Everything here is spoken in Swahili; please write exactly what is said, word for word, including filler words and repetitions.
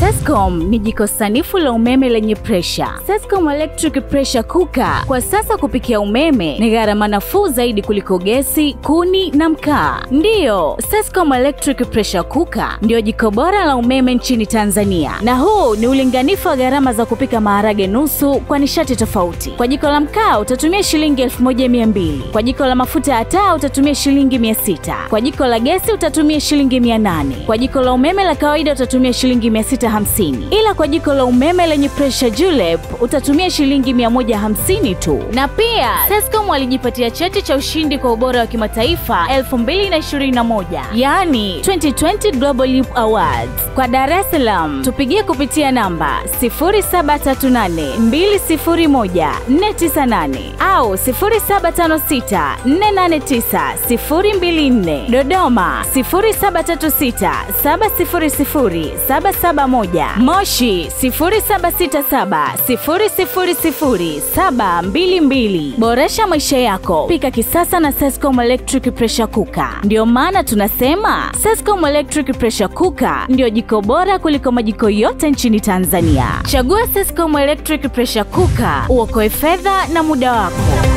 Sescom ni jiko sanifu la umeme lenye pressure. Sescom Electric Pressure Cooker kwa sasa kupikia umeme ni gharama nafuu zaidi kuliko gesi, kuni na mkaa. Ndiyo, Sescom Electric Pressure Cooker ndio jiko bora la umeme nchini Tanzania. Na huu ni ulinganifu wa gharama za kupika maharage nusu kwa nishati tofauti. Kwa jiko la mkaa utatumia shilingi elfu moja mia mbili. Kwa jiko la mafuta ya taa utatumia shilingi mia sita. Kwa jiko la gesi utatumia shilingi mia nane. Kwa jiko la umeme la kawaida utatumia shilingi mia sita hamsini. Ila kwa jiko la umeme lenye pressure julep utatumia shilingi mia moja hamsini tu. Na pia Sescom walijipatia cheti cha ushindi kwa ubora wa kimataifa elfu mbili na ishirini na moja, yani twenty twenty Global Youth Awards. Kwa Dar es Salaam tupigie kupitia namba sifuri saba tatu nane mbili sifuri moja nne tisa nane au sifuri saba tano sita nne nane tisa sifuri mbili nne. Dodoma sifuri saba tatu sita saba sifuri sifuri saba saba moja. Moshi sifuri saba sita saba sifuri sifuri sifuri saba mbili mbili. Boresha maisha yako, pika kisasa na Sescom Electric Pressure Cooker. Ndio maana tunasema Sescom Electric Pressure Cooker ndio jiko bora kuliko majiko yote nchini Tanzania. Chagua Sescom Electric Pressure Cooker, uokoe fedha na muda wako.